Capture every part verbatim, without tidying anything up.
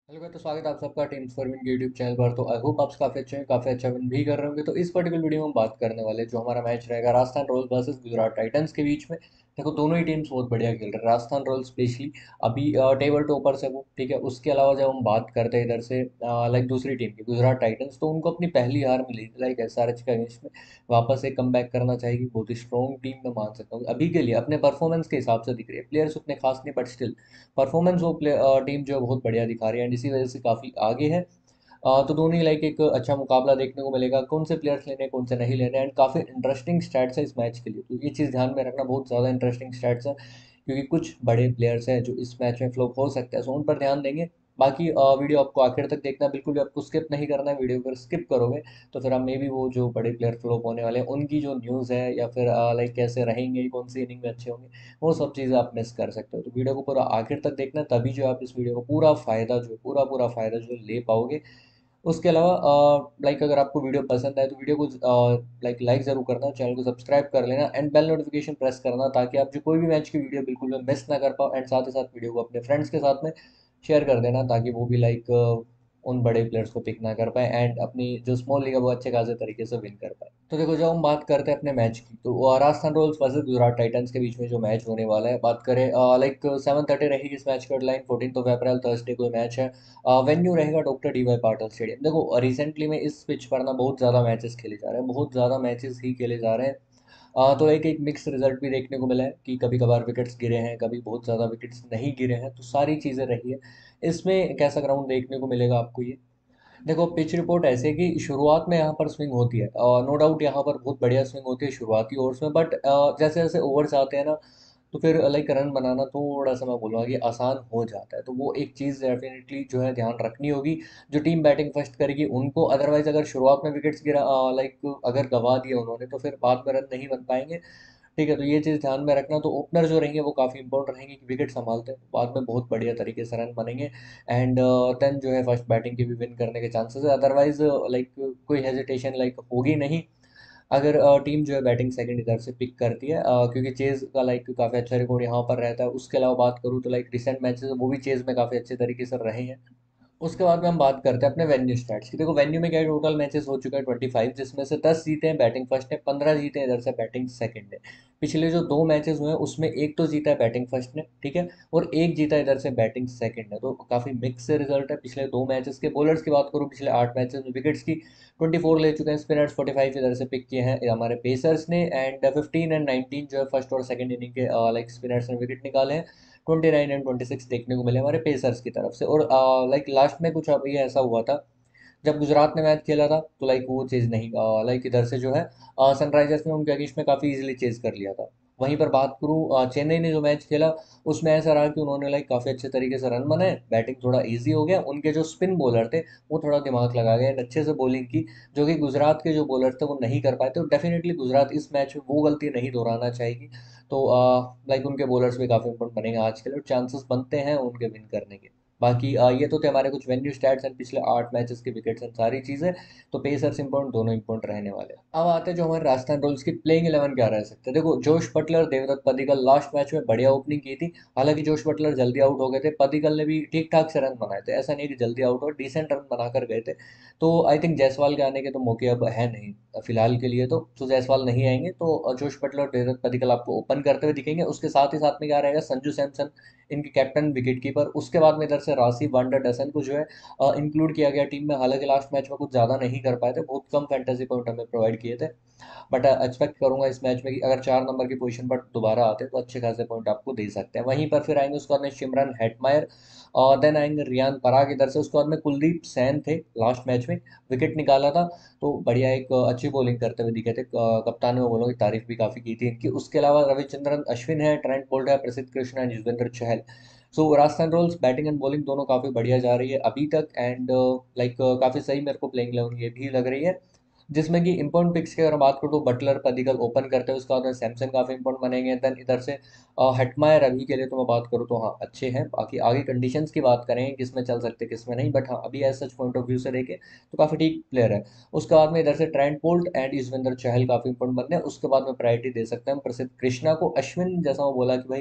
Hello भाई, तो स्वागत है आप सबका टीम्स फॉर विन के यूट्यूब चैनल पर। तो आई होप आप काफ़ी अच्छे हैं, काफ़ी अच्छा विन भी कर रहे होंगे। तो इस पर्टिकुलर वीडियो में हम बात करने वाले हैं, जो हमारा मैच रहेगा Rajasthan Royals versus Gujarat Titans के बीच में। देखो, दोनों ही टीम्स बहुत बढ़िया खेल रहे हैं। राजस्थान रॉयल्स स्पेशली अभी टेबल टॉपर से वो ठीक है। उसके अलावा जब हम बात करते हैं इधर से लाइक दूसरी टीम की गुजरात टाइटंस, तो उनको अपनी पहली हार मिली लाइक एस आर एच के अगेंस्ट में। वापस एक कम करना चाहेगी। बहुत ही स्ट्रॉन्ग टीम मैं मान सकता हूँ अभी के लिए, अपने परफॉर्मेंस के हिसाब से दिख रही है। प्लेयर्स उतने खास नहीं, बट स्टिल परफॉर्मेंस वो प्ले टीम जो है बहुत बढ़िया दिखा रही है, एंड इसी वजह से काफ़ी आगे है। अ, तो दोनों ही लाइक एक अच्छा मुकाबला देखने को मिलेगा, कौन से प्लेयर्स लेने हैं, कौन से नहीं लेने हैं, एंड काफ़ी इंटरेस्टिंग स्टैट्स है इस मैच के लिए। तो ये चीज़ ध्यान में रखना, बहुत ज़्यादा इंटरेस्टिंग स्टैट्स है, क्योंकि कुछ बड़े प्लेयर्स हैं जो इस मैच में फ्लॉप हो सकते हैं, सो उन पर ध्यान देंगे। बाकी अ, वीडियो आपको आखिर तक देखना है, बिल्कुल भी आपको स्किप नहीं करना है। वीडियो अगर स्किप करोगे तो फिर आप मे बी वो जो बड़े प्लेयर फ्लॉप होने वाले हैं उनकी जो न्यूज़ है, या फिर लाइक कैसे रहेंगे, कौन सी इनिंग में अच्छे होंगे, वो सब चीज़ें आप मिस कर सकते हो। तो वीडियो को पूरा आखिर तक देखना, तभी जो आप इस वीडियो को पूरा फ़ायदा जो है, पूरा पूरा फ़ायदा जो है ले पाओगे। उसके अलावा लाइक अगर आपको वीडियो पसंद आए तो वीडियो को लाइक लाइक ज़रूर करना, चैनल को सब्सक्राइब कर लेना, एंड बेल नोटिफिकेशन प्रेस करना, ताकि आप जो कोई भी मैच की वीडियो बिल्कुल भी मिस ना कर पाओ। एंड साथ ही साथ वीडियो को अपने फ्रेंड्स के साथ में शेयर कर देना, ताकि वो भी लाइक उन बड़े प्लेयर्स को पिक ना कर पाए, एंड अपनी जो स्मॉल लीग है वो अच्छे खासे तरीके से विन कर पाए। तो देखो, जब हम बात करते हैं अपने मैच की, तो वो Rajasthan Royals versus Gujarat Titans के बीच में जो मैच होने वाला है, बात करें लाइक सेवन थर्टी रहेगी इस मैच की headline. Fourteen of April Thursday को मैच है। वेन्यू रहेगा doctor D Y Patil stadium. देखो, रिसेंटली में इस पिच पर ना बहुत ज़्यादा मैचेस खेले जा रहे हैं, बहुत ज़्यादा मैचेस ही खेले जा रहे हैं। अ, तो एक एक मिक्स रिजल्ट भी देखने को मिला है कि कभी कभार विकेट्स गिरे हैं, कभी बहुत ज़्यादा विकेट्स नहीं गिरे हैं, तो सारी चीज़ें रही है। इसमें कैसा ग्राउंड देखने को मिलेगा आपको, ये देखो, पिच रिपोर्ट ऐसे है कि शुरुआत में यहाँ पर स्विंग होती है, नो डाउट यहाँ पर बहुत बढ़िया स्विंग होती है शुरुआती ओवर्स में, बट जैसे जैसे ओवर्स आते हैं ना, तो फिर लाइक रन बनाना थोड़ा सा मैं बोलूँगा कि आसान हो जाता है। तो वो एक चीज़ डेफिनेटली जो है ध्यान रखनी होगी, जो टीम बैटिंग फर्स्ट करेगी उनको। अदरवाइज अगर शुरुआत में विकेट्स गिरा लाइक अगर गंवा दिए उन्होंने, तो फिर बाद में रन नहीं बन पाएंगे। ठीक है, तो ये चीज़ ध्यान में रखना। तो ओपनर जो रहेंगे वो काफ़ी इंपॉर्टेंट रहेंगे कि विकेट संभालते हैं, बाद में बहुत बढ़िया तरीके से रन बनेंगे, एंड देन जो है फर्स्ट बैटिंग के भी विन करने के चांसेस है। अदरवाइज लाइक कोई हेजिटेशन लाइक होगी नहीं, अगर टीम जो है बैटिंग सेकंड इधर से पिक करती है, अ, क्योंकि चेज का लाइक काफ़ी अच्छा रिकॉर्ड यहाँ पर रहता है। उसके अलावा बात करूँ तो लाइक रिसेंट मैचेस वो भी चेज में काफ़ी अच्छे तरीके से रहे हैं। उसके बाद में हम बात करते हैं अपने वेन्यू स्टैट्स की। देखो, वेन्यू में क्या है, टोटल मैचेस हो चुका है ट्वेंटी फाइव, जिसमें से दस जीते हैं बैटिंग फर्स्ट ने, पंद्रह जीते हैं इधर से बैटिंग सेकंड ने। पिछले जो दो मैचेस हुए हैं उसमें एक तो जीता है बैटिंग फर्स्ट ने, ठीक है, और एक जीता है इधर से बैटिंग सेकंड ने। तो काफ़ी मिक्स रिजल्ट है पिछले दो मैचेस के। बॉलर्स की बात करूँ, पिछले आठ मैचेस में विकेट्स की ट्वेंटी फोर ले चुके हैं स्पिनर्स, फोर्टी फाइव इधर से पिक किए हैं हमारे पेसर्स ने, एंड फिफ्टीन एंड नाइनटीन जो है फर्स्ट और सेकंड इनिंग के लाइक स्पिनर्स ने विकेट निकाले हैं। Twenty nine and twenty six देखने को मिले हमारे पेसर्स की तरफ से। और लाइक लास्ट में कुछ अभी ऐसा हुआ था, जब गुजरात ने मैच खेला था, तो लाइक वो चीज़ नहीं, लाइक इधर से जो है सनराइजर्स ने उनके अगेंस्ट में काफ़ी इजीली चेज कर लिया था। वहीं पर बात करूँ, अ, चेन्नई ने जो मैच खेला, उसमें ऐसा रहा कि उन्होंने लाइक काफ़ी अच्छे तरीके से रन बनाए, बैटिंग थोड़ा इजी हो गया, उनके जो स्पिन बॉलर थे वो थोड़ा दिमाग लगा गए, अच्छे से बॉलिंग की, जो कि गुजरात के जो बॉलर थे वो नहीं कर पाए। तो डेफिनेटली गुजरात इस मैच में वो गलती नहीं दोहराना चाहेगी। तो लाइक उनके बॉलर्स भी काफ़ी इंपॉर्टेंट बनेंगे आज के लिए, और चांसेस बनते हैं उनके विन करने के। बाकी अ, ये तो थे हमारे कुछ वेन्यू स्टैट्स एंड पिछले आठ मैचेस के विकेट्स एंड सारी चीज़ें। तो पेसर्स इंपॉर्टेंट, दोनों इंपॉर्टेंट रहने वाले हैं। अब आते हैं जो हमारे राजस्थान रॉयल्स की प्लेइंग इलेवन क्या रह सकते हैं। देखो, Jos Buttler, Devdutt Padikkal last match में बढ़िया ओपनिंग की थी। हालांकि जोश बटलर जल्दी आउट हो गए थे, पडिक्कल ने भी ठीक ठाक से रन बनाए थे, ऐसा नहीं कि जल्दी आउट हो, डिसेंट रन बनाकर गए थे। तो आई थिंक जायसवाल के आने के तो मौके अब है नहीं फिलहाल के लिए। तो तो जायसवाल नहीं आएंगे, तो जोश बटलर और देवदत्त पडिक्कल आपको ओपन करते हुए दिखेंगे। उसके साथ ही साथ में क्या रहेगा, संजू सैमसन इनकी कैप्टन विकेट कीपर। उसके बाद में इधर से राशि वांडर डसन को जो है इंक्लूड किया गया टीम में। हालांकि लास्ट मैच में कुछ ज़्यादा नहीं कर पाए थे, बहुत कम फैंटेसी पॉइंट हमें प्रोवाइड किए थे, बट एक्सपेक्ट करूंगा इस मैच में कि अगर चार नंबर की पोजीशन पर दोबारा आते तो अच्छे खासे पॉइंट आपको दे सकते हैं। वहीं पर फिर आएंगे उसके बाद में शिमरन हेटमायर, और देन आएंगे रियान पराग इधर से। उसके बाद में कुलदीप सैन थे, लास्ट मैच में विकेट निकाला था, तो बढ़िया एक अच्छी बॉलिंग करते हुए दिखे थे। कप्तान ने बोलों की तारीफ भी काफ़ी की थी इनकी। उसके अलावा रविचंद्रन अश्विन है, ट्रेंट बोल्ट है, Prasidh Krishna and Yuzvendra Chahal. So Rajasthan Royals batting and bowling दोनों काफ़ी बढ़िया जा रही है अभी तक, एंड लाइक काफ़ी सही मेरे को प्लेइंग इलेवन ये भी लग रही है, जिसमें कि इंपॉर्टेंट पिक्स की अगर बात करूँ तो बटलर पडिक्कल ओपन करते हैं। उसके बाद में सैमसन काफ़ी इंपॉर्टेंट बनेंगे। देन इधर से हटमायर अभी के लिए तो मैं बात करूँ तो हाँ अच्छे हैं। बाकी आगे कंडीशंस की बात करें किस में चल सकते हैं किस में नहीं, बट हाँ अभी as such point of view से देखें तो काफ़ी ठीक प्लेयर है। उसके बाद में इधर से Trent Boult and Yuzvendra Chahal काफ़ी इंपॉर्टेंट बनते हैं। उसके बाद में प्रायोरिटी दे सकते हैं हम प्रसिद्ध कृष्णा को। अश्विन जैसा वो बोला कि भाई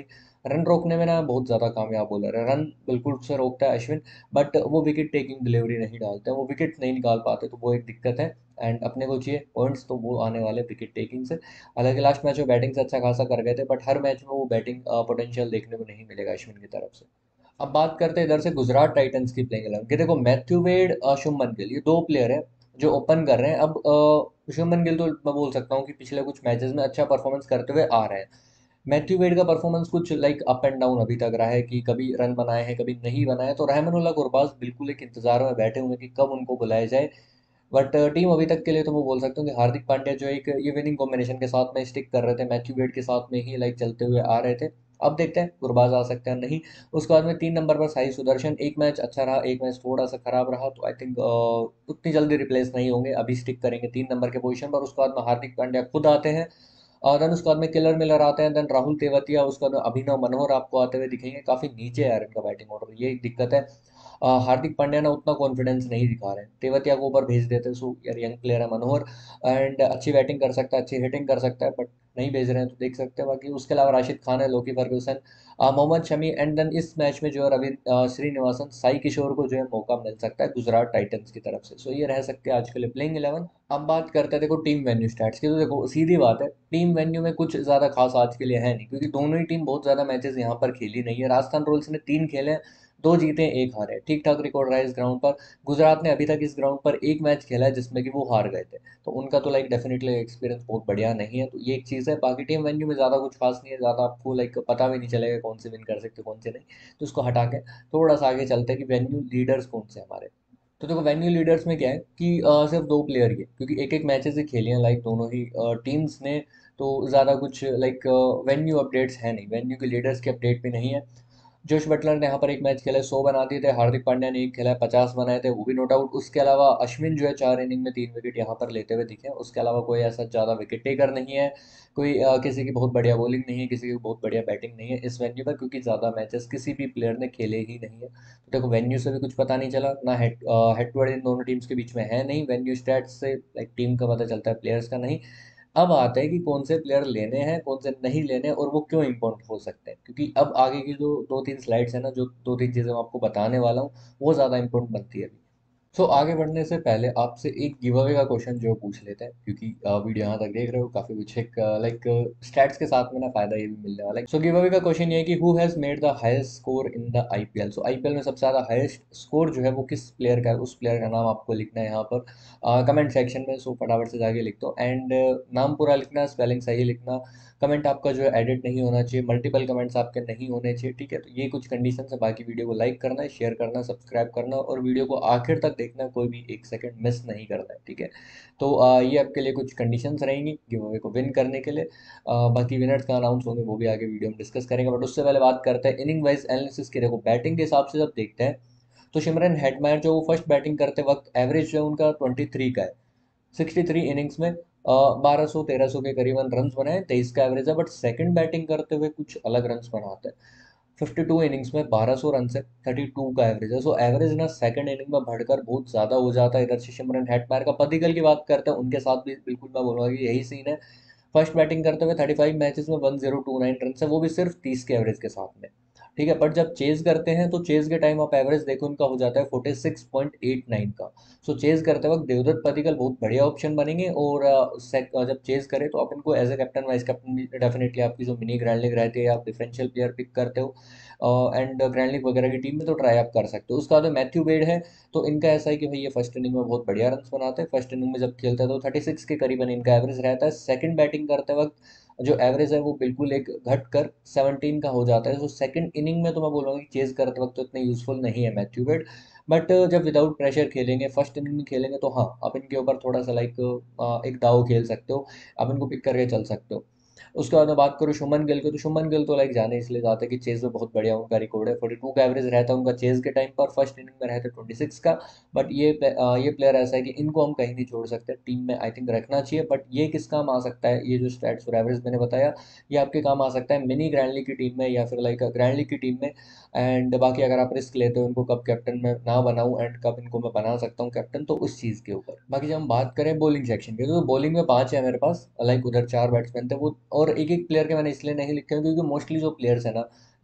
रन रोकने में ना बहुत ज़्यादा कामयाब बॉलर है, रन बिल्कुल से रोकता है अश्विन, बट वो विकेट टेकिंग डिलीवरी नहीं डालते, वो विकेट नहीं निकाल पाते, तो वो एक दिक्कत है। एंड अपने को चाहिए पॉइंट्स, तो वो आने वाले विकेट टेकिंग से। हालांकि लास्ट मैच में बैटिंग से अच्छा खासा कर गए थे, बट हर मैच में वो बैटिंग पोटेंशियल देखने को नहीं मिलेगा अश्विन की तरफ से। अब बात करते हैं इधर से गुजरात टाइटंस की प्लेइंग इलेवन की। देखो Matthew Wade, uh, Shubman Gill, ये दो प्लेयर हैं जो ओपन कर रहे हैं। अब अ, शुभमन गिल तो मैं बोल सकता हूँ कि पिछले कुछ मैचेस में अच्छा परफॉर्मेंस करते हुए आ रहे हैं। मैथ्यू वेड का परफॉर्मेंस कुछ लाइक अप एंड डाउन अभी तक रहा है, कि कभी रन बनाए हैं कभी नहीं बनाए। तो रहमानुल्लाह गुरबाज बिल्कुल एक इंतजार में बैठे हुए हैं कि कब उनको बुलाया जाए। बट टीम अभी तक के लिए तो मैं बोल सकता हूँ कि हार्दिक पांड्या जो एक ये विनिंग कॉम्बिनेशन के साथ में स्टिक कर रहे थे, मैथ्यू वेड के साथ में ही लाइक चलते हुए आ रहे थे। अब देखते हैं गुरबाज आ सकते हैं नहीं। उसके बाद में तीन नंबर पर साई सुदर्शन, एक मैच अच्छा रहा एक मैच थोड़ा सा खराब रहा, तो आई थिंक उतनी जल्दी रिप्लेस नहीं होंगे, अभी स्टिक करेंगे तीन नंबर के पोजीशन पर। उसके बाद में हार्दिक पांड्या खुद आते हैं, और देन उसके बाद में किलर मिलर आते हैं, देन राहुल तेवतिया, उसके बाद में अभिनव मनोहर आपको आते हुए दिखेंगे। काफी नीचे है यार इनका बैटिंग ऑर्डर, ये एक दिक्कत है। अ, हार्दिक पांड्या ना उतना कॉन्फिडेंस नहीं दिखा रहे हैं, तेवतिया को ऊपर भेज देते हैं, सो यार यंग प्लेयर है मनोहर, एंड अच्छी बैटिंग कर सकता है अच्छी हिटिंग कर सकता है, बट नहीं भेज रहे हैं, तो देख सकते हैं। बाकी उसके अलावा राशिद खान है, Lockie Ferguson, uh, Mohammed Shami, and then इस मैच में जो है रवि अ, श्रीनिवासन, साई किशोर को जो है मौका मिल सकता है गुजरात टाइटंस की तरफ से। सो ये रह सकते हैं आज के लिए प्लेइंग इलेवन। अब बात करते हैं देखो टीम वेन्यू स्टैट्स की। तो देखो सीधी बात है, टीम वेन्यू में कुछ ज़्यादा खास आज के लिए है नहीं, क्योंकि दोनों ही टीम बहुत ज़्यादा मैचेस यहाँ पर खेली नहीं है। राजस्थान रॉयल्स ने तीन खेले हैं, दो जीते एक हारे, ठीक ठाक रिकॉर्ड रहा है इस ग्राउंड पर। गुजरात ने अभी तक इस ग्राउंड पर एक मैच खेला है जिसमें कि वो हार गए थे, तो उनका तो लाइक डेफिनेटली एक्सपीरियंस बहुत बढ़िया नहीं है, तो ये एक चीज़ है। बाकी टीम वेन्यू में ज़्यादा कुछ खास नहीं है, ज़्यादा आपको लाइक पता भी नहीं चलेगा कौन से विन कर सकते कौन से नहीं। तो उसको हटा के थोड़ा सा आगे चलते हैं कि वेन्यू लीडर्स कौन से हैं हमारे। तो देखो वेन्यू लीडर्स में क्या है कि अ, सिर्फ दो प्लेयर ही है, क्योंकि एक एक मैचेस ही खेले हैं लाइक दोनों ही टीम्स ने, तो ज़्यादा कुछ लाइक वेन्यू अपडेट्स है नहीं, वेन्यू के लीडर्स की अपडेट भी नहीं है। जोश बटलर ने यहाँ पर एक मैच खेला है, सौ बना दिए थे। हार्दिक पांड्या ने एक खेला है, पचास बनाए थे, वो भी नोट आउट। उसके अलावा अश्विन जो है चार इनिंग में तीन विकेट यहाँ पर लेते हुए दिखे। उसके अलावा कोई ऐसा ज़्यादा विकेट टेकर नहीं है, कोई अ, किसी की बहुत बढ़िया बॉलिंग नहीं है, किसी की बहुत बढ़िया बैटिंग नहीं है इस वेन्यू पर, क्योंकि ज़्यादा मैचेस किसी भी प्लेयर ने खेले ही नहीं है। तो देखो वेन्यू से भी कुछ पता नहीं चला ना, हेड हेड टू हेड इन दोनों टीम्स के बीच में है नहीं। वेन्यू स्टैट्स से लाइक टीम का पता चलता है, प्लेयर्स का नहीं। अब आता है कि कौन से प्लेयर लेने हैं कौन से नहीं लेने हैं, और वो क्यों इंपॉर्टेंट हो सकते हैं, क्योंकि अब आगे की जो दो तीन स्लाइड्स है ना, जो दो तीन चीज़ें मैं आपको बताने वाला हूँ, वो ज़्यादा इंपॉर्टेंट बनती है अभी। सो आगे बढ़ने से पहले आपसे एक गिव अवे का क्वेश्चन जो पूछ लेते हैं, क्योंकि वीडियो यहाँ तक देख रहे हो, काफी कुछ एक लाइक स्टैट्स के साथ में ना फायदा ये भी मिलने वाला है। सो गिव अवे का क्वेश्चन ये है कि who has made the highest score in the IPL. So IPL में सबसे ज्यादा हाईएस्ट स्कोर जो है वो किस प्लेयर का है, उस प्लेयर का नाम आपको लिखना है यहाँ पर कमेंट सेक्शन में। सो फटाफट से जाके लिख दो, एंड नाम पूरा लिखना, स्पेलिंग सही लिखना, कमेंट आपका जो है एडिट नहीं होना चाहिए, मल्टीपल कमेंट्स आपके नहीं होने चाहिए, ठीक है। तो ये कुछ कंडीशन है, बाकी वीडियो को लाइक करना है, शेयर करना है, सब्सक्राइब करना है, और वीडियो को आखिर तक देखना है, कोई भी एक सेकंड मिस नहीं करना है, ठीक है। तो आ, ये आपके लिए कुछ कंडीशंस रहेंगी गिव अवे को विन करने के लिए। आ, बाकी विनर्स का अनाउंस होंगे वो भी आगे वीडियो में डिस्कस करेंगे, बट उससे पहले बात करते हैं इनिंग वाइज एनालिसिस की। देखो बैटिंग के हिसाब से जब देखते हैं, तो सिमरन हेटमायर जो फर्स्ट बैटिंग करते वक्त एवरेज जो है उनका ट्वेंटी थ्री का है, सिक्सटी थ्री इनिंग्स में बारह सौ तेरह सौ के करीबन रन बनाए, तेईस का एवरेज है। बट सेकंड बैटिंग करते हुए कुछ अलग रन बनाते हैं, फिफ्टी टू इनिंग्स में बारह सौ रन से थर्टी टू का एवरेज है। सो एवरेज ना सेकंड इनिंग में बढ़कर बहुत ज़्यादा हो जाता है। इधर से सिमरन हेटमायर का पथिकल की बात करते हैं, उनके साथ भी बिल्कुल मैं बोलूँगा कि यही सीन है। फर्स्ट बैटिंग करते हुए थर्टी फाइव मैचेस में one zero two nine run है, वो भी सिर्फ तीस के एवरेज के साथ में, ठीक है। बट जब चेज करते हैं तो चेज के टाइम आप एवरेज देखो उनका हो जाता है forty six point eight nine का। सो चेज करते वक्त देवदत्त पडिक्कल बहुत बढ़िया ऑप्शन बनेंगे, और अ, sec- अ, जब चेज करें तो आप इनको as a captain vice captain भी डेफिनेटली, आपकी जो मिनी ग्रैंड लीग रहती है, आप डिफरेंशियल प्लेयर पिक करते हो एंड ग्रैंड लीग वगैरह की टीम में, तो ट्राई आप कर सकते हो। उसके बाद मैथ्यू बेड है, तो इनका ऐसा है कि भाई ये फर्स्ट इनिंग में बहुत बढ़िया रन बनाते हैं, फर्स्ट इनिंग में जब खेलते हैं तो थर्टी सिक्स के करीबन इनका एवरेज रहता है। सेकंड बैटिंग करते वक्त जो एवरेज है वो बिल्कुल एक घट कर सेवनटीन का हो जाता है। तो सेकंड इनिंग में तो मैं बोलूँगा कि चेज करते वक्त तो इतने यूजफुल नहीं है मैथ्यू बेड, बट जब विदाउट प्रेशर खेलेंगे फर्स्ट इनिंग में खेलेंगे, तो हाँ आप इनके ऊपर थोड़ा सा लाइक एक दाव खेल सकते हो, आप इनको पिक करके चल सकते हो। उसके बाद मैं बात करूँ शुभमन गिल की, तो शुभमन गिल तो लाइक जाने इसलिए जाते हैं कि चेज में बहुत बढ़िया उनका रिकॉर्ड है, फोर्टी टू का एवरेज रहता है उनका चेज के टाइम पर, फर्स्ट इनिंग में रहता है ट्वेंटी सिक्स का। बट ये प्ले- अ, ये प्लेयर ऐसा है कि इनको हम कहीं नहीं छोड़ सकते, टीम में आई थिंक रखना चाहिए। बट ये किस काम आ सकता है, ये जो स्टैट्स और एवरेज मैंने बताया, ये आपके काम आ सकता है मिनी ग्रैंड लीग की टीम में, या फिर लाइक ग्रैंड लीग की टीम में। एंड बाकी अगर आप रिस्क लेते हो इनको कब कैप्टन में ना बनाऊं एंड कब इनको मैं बना सकता हूँ कैप्टन, तो उस चीज़ के ऊपर। बाकी जब हम बात करें बॉलिंग सेक्शन की, तो बॉलिंग में पांच है मेरे पास, लाइक उधर चार बैट्समैन थे वो, और एक एक प्लेयर के मैंने इसलिए नहीं लिखे हैं क्योंकि मोस्टली जो प्लेयर्स है ना,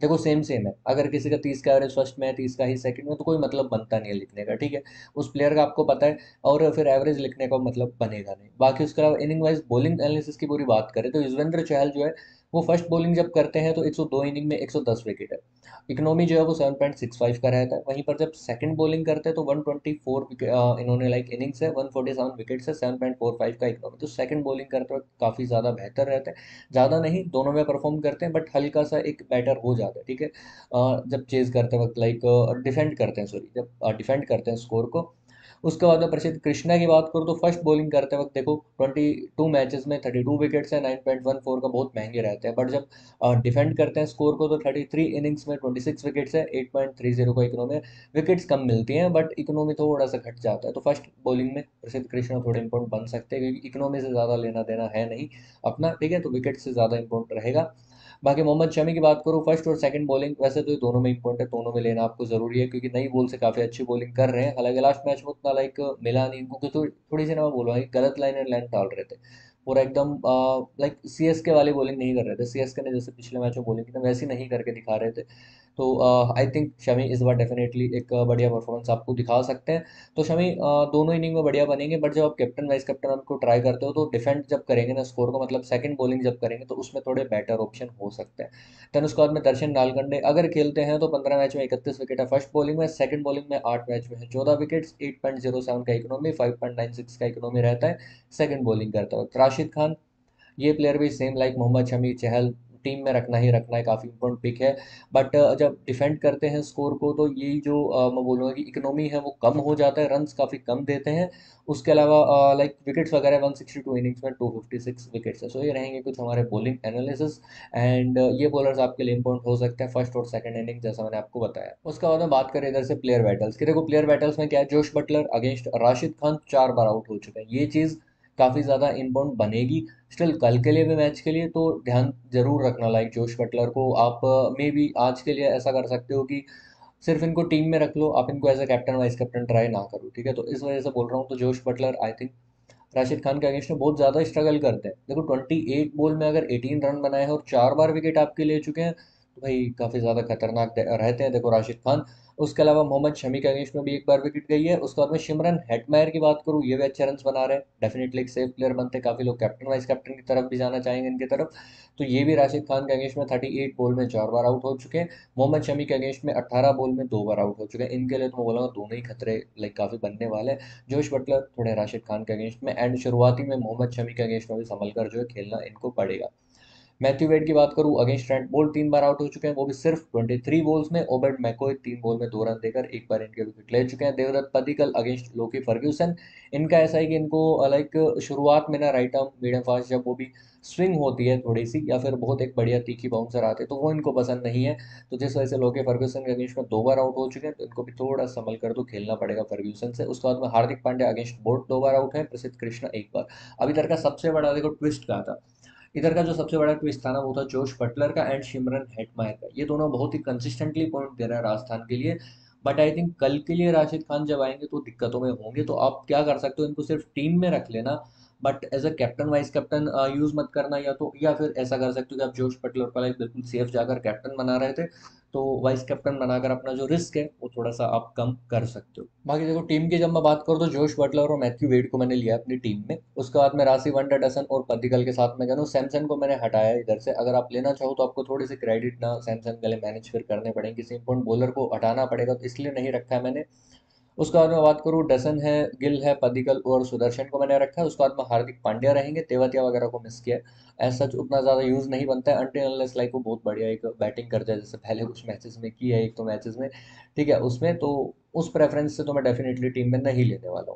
देखो सेम सेम है, अगर किसी का तीस का एवरेज फर्स्ट में है, तीस का ही सेकंड में, तो कोई मतलब बनता नहीं है लिखने का, ठीक है। उस प्लेयर का आपको पता है, और फिर एवरेज लिखने का मतलब बनेगा नहीं। बाकी उसके अलावा इनिंग वाइज बॉलिंग एनालिसिस की पूरी बात करें तो युजवेंद्र चहल जो है वो फर्स्ट बॉलिंग जब करते हैं तो एक सौ दो इनिंग में एक सौ दस विकेट है। इकोनॉमी जो है वो सेवन पॉइंट सिक्स फाइव का रहता है। वहीं पर जब सेकंड बॉलिंग करते हैं तो वन ट्वेंटी फोर इन्होंने लाइक इनिंग्स है, वन फोर्टी सेवन विकेट्स है, सेवन पॉइंट फोर फाइव का इकोनॉमी। तो सेकंड बॉलिंग करते वक्त काफ़ी ज़्यादा बेहतर रहता है, ज़्यादा नहीं, दोनों में परफॉर्म करते हैं, बट हल्का सा एक बेटर हो जाता है, ठीक है। अ, जब चेज करते वक्त लाइक डिफेंड करते हैं, सॉरी, जब डिफेंड करते हैं स्कोर को। उसके बाद में प्रसिद्ध कृष्णा की बात करूँ तो फर्स्ट बॉलिंग करते वक्त देखो ट्वेंटी टू मैचेस में थर्टी टू विकेट्स है, नाइन पॉइंट वन फोर का बहुत महंगे रहते हैं, बट जब डिफेंड करते हैं स्कोर को तो थर्टी थ्री इनिंग्स में ट्वेंटी सिक्स विकेट्स है, एट पॉइंट थ्री जीरो का इकोनॉमी। विकेट्स कम मिलती हैं बट इकोनॉमी थोड़ा सा घट जाता है, तो फर्स्ट बॉलिंग में प्रसिद्ध कृष्णा थोड़े इंपॉर्टेंट बन सकते हैं क्योंकि इकोनॉमी से ज़्यादा लेना देना है नहीं अपना, ठीक है, तो विकेट से ज़्यादा इंपॉर्टेंट रहेगा। बाकी मोहम्मद शमी की बात करूँ, फर्स्ट और सेकंड बॉलिंग वैसे तो ये दोनों में इंपॉर्टेंट है, दोनों में लेना आपको जरूरी है क्योंकि नई बॉल से काफ़ी अच्छी बॉलिंग कर रहे हैं। हालांकि लास्ट मैच में उतना लाइक मिला नहीं इनको, क्योंकि थोड़ी सी ना, मैं बोलूँगा कि गलत लाइन एंड लेंथ डाल रहे थे, पूरा एकदम लाइक सी एस के वाली बॉलिंग नहीं कर रहे थे। सी एस के ने जैसे पिछले मैच में बॉलिंग की था वैसी नहीं करके दिखा रहे थे। तो आई थिंक शमी इस बार डेफिनेटली एक अ, बढ़िया परफॉर्मेंस आपको दिखा सकते हैं। तो शमी अ, दोनों इनिंग में बढ़िया बनेंगे, बट जब आप कैप्टन वाइस कैप्टन उनको ट्राई करते हो तो डिफेंड जब करेंगे ना स्कोर को, मतलब सेकंड बॉलिंग जब करेंगे तो उसमें थोड़े बेटर ऑप्शन हो सकते हैं। देन उसके बाद में दर्शन नालगंडे अगर खेलते हैं तो पंद्रह मैच में इकतीस विकेट है फर्स्ट बॉलिंग में, सेकंड बॉलिंग में आठ मैच में है चौदह wickets, eight point zero seven का economy, five point nine six का इकोनॉमी रहता है सेकंड बॉलिंग करते वक्त। राशिद खान, ये प्लेयर भी same like Mohammed Shami Chahal, team में रखना ही रखना है, काफ़ी इंपॉर्टेंट पिक है। बट जब डिफेंड करते हैं स्कोर को तो ये जो अ, मैं बोलूँगा कि इकोनॉमी है वो कम हो जाता है, रन्स काफ़ी कम देते हैं। उसके अलावा लाइक विकेट्स वगैरह वन सिक्सटी टू इनिंग्स में टू फिफ्टी सिक्स विकेट्स है। सो ये रहेंगे कुछ हमारे बॉलिंग एनालिसिस, एंड ये बॉलर्स आपके लिए इंपॉर्टेंट हो सकते हैं फर्स्ट और सेकंड इनिंग जैसा मैंने आपको बताया। उसके बाद में बात करें इधर से प्लेयर बैटल्स की, देखो प्लेयर बैटल्स में क्या है, जोश बटलर अगेंस्ट राशिद खान चार बार आउट हो चुके हैं, ये चीज़ काफ़ी ज़्यादा इंपॉर्टेंट बनेगी। स्टिल कल के लिए भी, मैच के लिए तो ध्यान जरूर रखना, लाइक जोश बटलर को आप मे बी आज के लिए ऐसा कर सकते हो कि सिर्फ इनको टीम में रख लो, आप इनको as a captain vice captain try ना करो, ठीक है। तो इस वजह से बोल रहा हूँ, तो Jos Buttler I think Rashid Khan के अगेंस्ट में बहुत ज़्यादा स्ट्रगल करते हैं। देखो ट्वेंटी एट बॉल में अगर एटीन रन बनाए हैं और चार बार विकेट आपके ले चुके हैं तो भाई काफ़ी ज़्यादा खतरनाक दे- रहते हैं देखो राशिद खान। उसके अलावा मोहम्मद शमी के अगेंस्ट में भी एक बार विकेट गई है। उसके बाद में सिमरन हेटमायर की बात करूँ, ये भी अच्छे रन बना रहे हैं, डेफिनेटली एक सेफ प्लेयर बनते हैं, काफ़ी लोग कैप्टन वाइस कैप्टन की तरफ भी जाना चाहेंगे इनकी तरफ। तो ये भी राशिद खान के अगेंस्ट में थर्टी एट बॉल में चार बार आउट हो चुके हैं। मोहम्मद शमी के अगेंस्ट में अट्ठारह बॉल में दो बार आउट हो चुके हैं। इनके लिए तो मैं बोलूँगा दोनों ही खतरे लाइक काफ़ी बनने वाले हैं, जोश बटलर थोड़े राशिद खान के अगेंस्ट में, एंड शुरुआती में मोहम्मद शमी के अगेंस्ट में भी संभल कर जो है खेलना इनको पड़ेगा। मैथ्यू वेड की बात करूं, अगेंस्ट ट्रेंट बोल्ट तीन बार आउट हो चुके हैं, वो भी सिर्फ ट्वेंटी थ्री बॉल्स में। ओबर्ट मैकोय तीन बॉल में दो रन देकर एक बार इनके विकेट ले चुके हैं। Devdutt Padikkal against Lockie Ferguson, इनका ऐसा है कि इनको लाइक शुरुआत में ना राइट आर्म मीडियम फास्ट जब वो भी स्विंग होती है थोड़ी सी, या फिर बहुत एक बढ़िया तीखी बाउंसर आते हैं तो वो इनको पसंद नहीं है। तो जिस वजह से लोकी फर्ग्यूसन के अगेंस्ट में दो बार आउट हो चुके हैं, तो इनको भी थोड़ा संभल कर तो खेलना पड़ेगा फर्ग्यूसन से। उसके बाद में हार्दिक पांड्या अगेंस्ट बोल्ट दो बार आउट है, प्रसिद्ध कृष्णा एक बार। अब इधर का सबसे बड़ा देखो ट्विस्ट क्या था, इधर का जो सबसे बड़ा ट्विस्ट था ना वो था जोश बटलर का एंड सिमरन हेटमायर का। ये दोनों बहुत ही कंसिस्टेंटली पॉइंट दे रहे हैं राजस्थान के लिए, बट आई थिंक कल के लिए राशिद खान जब आएंगे तो दिक्कतों में होंगे। तो आप क्या कर सकते हो, इनको सिर्फ टीम में रख लेना, but as a captain vice captain use मत करना, या तो या फिर ऐसा कर सकते हो कि आप जोश बटलर को लाइक बिल्कुल सेफ जाकर कैप्टन बना रहे थे, तो वाइस कैप्टन बनाकर अपना जो रिस्क है वो थोड़ा सा आप कम कर सकते हो। बाकी देखो टीम की जब मैं बात करूँ तो जोश बटलर और मैथ्यू वेड को मैंने लिया अपनी टीम में। उसके बाद में राशि वनडरसन और पद्दिकल के साथ में गया, सैमसन को मैंने हटाया इधर से। अगर आप लेना चाहो तो आपको थोड़ी सी क्रेडिट ना सैमसन के लिए मैनेज फिर करने पड़ेंगे, किसी इंपॉर्टेंट बॉलर को हटाना पड़ेगा, तो इसलिए नहीं रखा है मैंने। उसके बाद में बात करूँ, डसन है, गिल है, पदिकल और सुदर्शन को मैंने रखा है। उसके बाद में हार्दिक पांड्या रहेंगे, तेवतिया वगैरह को मिस किया है। एज सच उतना ज़्यादा यूज़ नहीं बनता है अनटिल अनलेस लाइक वो बहुत बढ़िया एक बैटिंग करते हैं, जैसे पहले कुछ मैचेस में की है एक तो मैचेस में, ठीक है, उसमें तो उस प्रेफरेंस से तो मैं डेफिनेटली टीम में नहीं लेने वाला हूँ।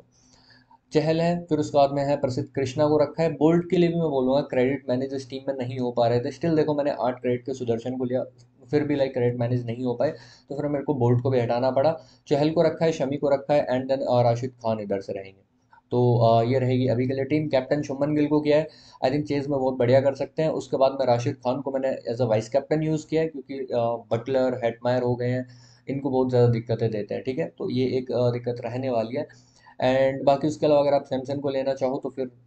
चहल है, फिर उसके बाद में है प्रसिद्ध कृष्णा को रखा है। बोल्ट के लिए भी मैं बोलूँगा क्रेडिट मैनेज इस टीम में नहीं हो पा रहे थे, स्टिल देखो मैंने आठ क्रेडिट के सुदर्शन को लिया, फिर भी लाइक क्रेडिट मैनेज नहीं हो पाए, तो फिर मेरे को बोल्ट को भी हटाना पड़ा। चहल को रखा है, शमी को रखा है, एंड देन राशिद खान इधर से रहेंगे। तो अ, ये रहेगी अभी के लिए टीम। कैप्टन शुभमन गिल को किया है, आई थिंक चेज में बहुत बढ़िया कर सकते हैं। उसके बाद में राशिद खान को मैंने as a vice captain use किया है क्योंकि बटलर हेटमायर हो गए हैं, इनको बहुत ज़्यादा दिक्कतें देते हैं, ठीक है, तो ये एक अ, दिक्कत रहने वाली है। एंड बाकी उसके अलावा अगर आप सैमसंग को लेना चाहो तो फिर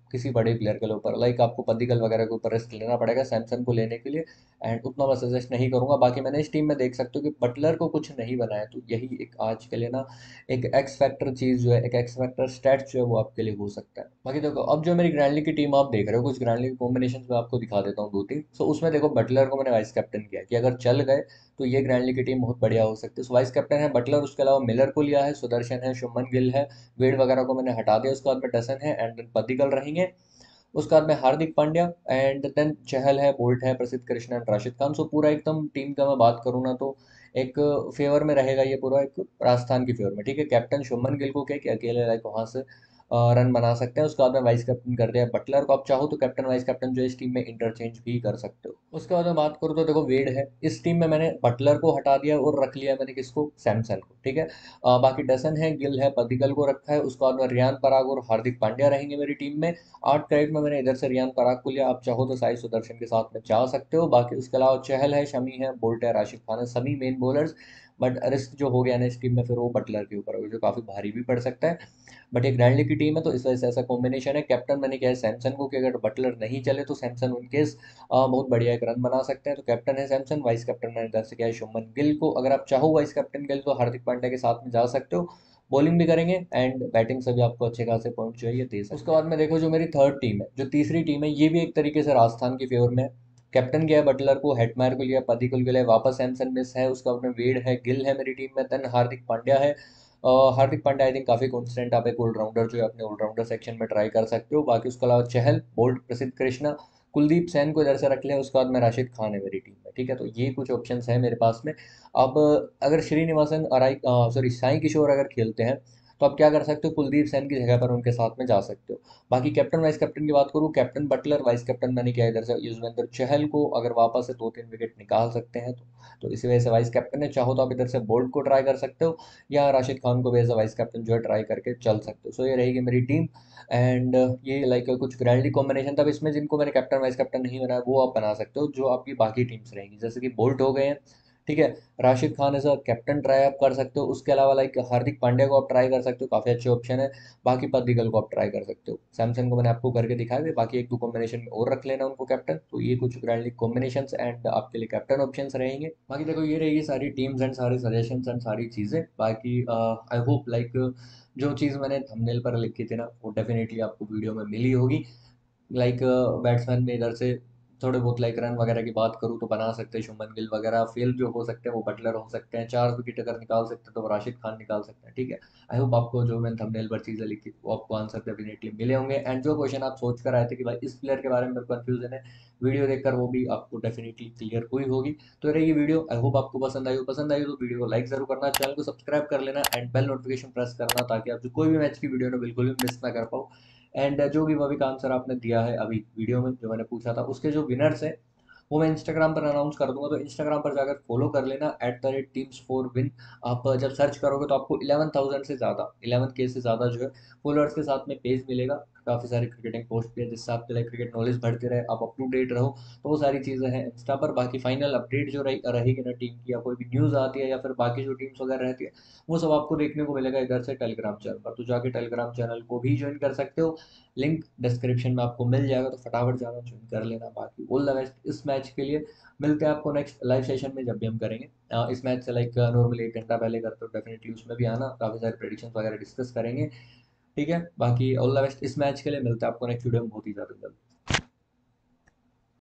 किसी बड़े प्लेयर के ऊपर, लाइक आपको पद्दिकल वगैरह के ऊपर रिस्क लेना पड़ेगा सैमसन को लेने के लिए। एंड उतना मैं सजेस्ट नहीं करूंगा। बाकी मैंने इस टीम में देख सकते हो कि बटलर को कुछ नहीं बनाया, तो यही एक आज के लिए ना एक एक्स फैक्टर चीज़ जो है, एक एक्स फैक्टर स्टैट जो है वो आपके लिए हो सकता है। बाकी देखो अब जो मेरी ग्रैंड लीग की टीम आप देख रहे हो, कुछ ग्रैंड लीग कॉम्बिनेशन में आपको दिखा देता हूँ दो तीन। सो उसमें देखो बटलर को मैंने वाइस कैप्टन किया कि अगर चल गए तो ये ग्रैंड लीग की टीम बहुत बढ़िया हो सकती है। सो वाइस कैप्टन है बटलर, उसके अलावा मिलर को लिया है, सुदर्शन है, शुभमन गिल है, वेड वगैरह को मैंने हटा दिया। उसके बाद में डसन है एंड देन पद्दिकल रहेंगे। उसके बाद में हार्दिक पांड्या एंड देन चहल है, बोल्ट है, प्रसिद्ध कृष्णा एंड राशिद खान। सो पूरा एकदम टीम का मैं बात करूँ ना तो एक फेवर में रहेगा ये पूरा, एक राजस्थान की फेवर में। ठीक है, कैप्टन शुभमन गिल को क्या कि अकेले लाइक वहां से रन बना सकते हैं। उसके बाद में वाइस कैप्टन कर दिया बटलर को। आप चाहो तो कैप्टन वाइस कैप्टन जो है इस टीम में इंटरचेंज भी कर सकते हो। उसके बाद में बात करूँ तो देखो वेड है, इस टीम में मैंने बटलर को हटा दिया और रख लिया मैंने किसको, सैमसन को। ठीक है, अ, बाकी डसन है, गिल है, पदिकल को रखा है। उसके बाद में रियान पराग और हार्दिक पांड्या रहेंगे मेरी टीम में। आठ क्रेडिट में मैंने इधर से रियान पराग को लिया। आप चाहो तो साई सुदर्शन के साथ में जा सकते हो। बाकी उसके अलावा चहल है, शमी है, बोल्ट है, राशिद खान है, सभी मेन बॉलर्स। बट रिस्क जो हो गया ना इस टीम में फिर वो बटलर के ऊपर होगा, जो काफी भारी भी पड़ सकता है। बट एक ग्रैंड लीग की टीम है तो इस वजह से ऐसा कॉम्बिनेशन है। कैप्टन मैंने किया है सैमसन को कि अगर बटलर नहीं चले तो सैमसन उनकेस बहुत बढ़िया एक रन बना सकते हैं। तो कैप्टन है सैमसन, वाइस कैप्टन मैंने इधर से किया है शुभमन गिल को। अगर आप चाहो वाइस कैप्टन गिल तो हार्दिक पांड्या के साथ में जा सकते हो। बॉलिंग भी करेंगे एंड बैटिंग से भी आपको अच्छे खासे पॉइंट जो है ये दे सकते हैं। उसके बाद में देखो जो मेरी थर्ड टीम है, जो तीसरी टीम है, ये भी एक तरीके से राजस्थान की फेवर में है। कैप्टन किया है बटलर को, हेटमायर को लिया, पदिकुल के लिए वापस सैमसन मिस है। उसके बाद में वेड है, गिल है मेरी टीम में, देन हार्दिक पांड्या है। Uh, Hardik Pandya I think काफी कॉन्स्टेंट आप एक ऑलराउंडर जो है अपने ऑलराउंडर सेक्शन में ट्राई कर सकते हो। बाकी उसके अलावा चहल, बोल्ट, प्रसिद्ध कृष्णा, कुलदीप सेन को इधर से रख लिया। उसके बाद में राशिद खान है मेरी टीम में। ठीक है, तो ये कुछ ऑप्शंस है मेरे पास में। अब अगर श्रीनिवासन अराई सॉरी साई किशोर अगर खेलते हैं तो आप क्या कर सकते हो, कुलदीप सेन की जगह पर उनके साथ में जा सकते हो। बाकी कैप्टन वाइस कैप्टन की बात करूँ, कैप्टन बटलर, वाइस कैप्टन मैंने किया इधर से युजवेंद्र चहल को। अगर वापस से दो तीन विकेट निकाल सकते हैं तो तो इसी वजह से वाइस कैप्टन है। चाहो तो आप इधर से बोल्ट को ट्राई कर सकते हो या राशिद खान को भी एज अ वाइस कैप्टन जो है ट्राई करके चल सकते हो। सो ये रहेगी मेरी टीम। एंड ये लाइक कुछ ग्रैंडली कॉम्बिनेशन था। अब इसमें जिनको मैंने कैप्टन वाइस कैप्टन नहीं बनाया वो आप बना सकते हो, जो आपकी बाकी टीम्स रहेंगी, जैसे कि बोल्ट हो गए हैं। ठीक है, Rashid Khan as a captain try आप कर सकते हो। उसके अलावा लाइक हार्दिक पांड्या को आप ट्राई कर सकते हो, काफी अच्छे ऑप्शन है। बाकी पद्दिकल को आप ट्राई कर सकते हो। सैमसन को मैंने आपको करके दिखाया है, बाकी एक दो कॉम्बिनेशन में और रख लेना उनको कैप्टन। तो ये कुछ ग्रैंडली कॉम्बिनेशन एंड आपके लिए कैप्टन ऑप्शन रहेंगे। बाकी देखो ये रहेगी सारी टीम्स एंड सारे सजेशंस एंड सारी चीजें। बाकी आई होप लाइक जो चीज़ मैंने थंबनेल पर लिखी थी ना वो डेफिनेटली आपको वीडियो में मिली होगी। लाइक बैट्समैन में इधर से थोड़े बहुत लाइक रन वगैरह की बात करूँ तो बना सकते हैं शुभमन गिल वगैरह। फेल जो हो सकते हैं वो बटलर हो सकते हैं। चार विकेट अगर निकाल सकते हैं तो वो राशिद खान निकाल सकते हैं। ठीक है, आई होप आपको जो मैंने थंबनेल पर चीज़ें लिखी वो आपको आंसर डेफिनेटली मिले होंगे। एंड जो क्वेश्चन आप सोच कर आए थे कि भाई इस प्लेयर के बारे में कंफ्यूजन है, वीडियो देखकर वो भी आपको डेफिनेटली क्लियर हुई होगी। तो ये रही वीडियो, आई होप आपको पसंद आई हो। पसंद आई हो तो वीडियो को लाइक जरूर करना, चैनल को सब्सक्राइब कर लेना एंड बेल नोटिफिकेशन प्रेस करना, ताकि आप जो कोई भी मैच की वीडियो ना बिल्कुल भी मिस ना कर पाओ। एंड जो भी वही का आंसर आपने दिया है अभी वीडियो में जो मैंने पूछा था उसके जो विनर्स हैं वो मैं इंस्टाग्राम पर अनाउंस कर दूंगा। तो इंस्टाग्राम पर जाकर फॉलो कर लेना, at the rate teams for win. आप जब सर्च करोगे तो आपको इलेवन थाउजेंड से ज़्यादा, इलेवन के से ज़्यादा जो है फॉलोअर्स के साथ में पेज मिलेगा। काफ़ी सारी क्रिकेटिंग पोस्ट भी है जिससे आपके लिए क्रिकेट नॉलेज बढ़ती रहे, आप अप टू डेट रहो। तो वो सारी चीज़ें हैं इंस्टा पर। बाकी फाइनल अपडेट जो रही रहेगी ना टीम की, या कोई भी न्यूज़ आती है या फिर बाकी जो टीम्स वगैरह रहती है, वो सब आपको देखने को मिलेगा इधर से टेलीग्राम चैनल पर। तो जाके टेलीग्राम चैनल को भी ज्वाइन कर सकते हो, लिंक डिस्क्रिप्शन में आपको मिल जाएगा। तो फटाफट जाना ज्वाइन कर लेना। बाकी ऑल द बेस्ट इस मैच के लिए। मिलते हैं आपको नेक्स्ट लाइव सेशन में जब भी हम करेंगे। अ, इस मैच से लाइक नॉर्मली एक घंटा पहले करते हो, डेफिनेटली उसमें भी आना, काफ़ी सारे प्रेडिक्शन वगैरह डिस्कस करेंगे। ठीक है, बाकी ऑल द बेस्ट इस मैच के लिए। मिलते हैं आपको नेक्स्ट वीडियो में बहुत ही ज़्यादा जल्द।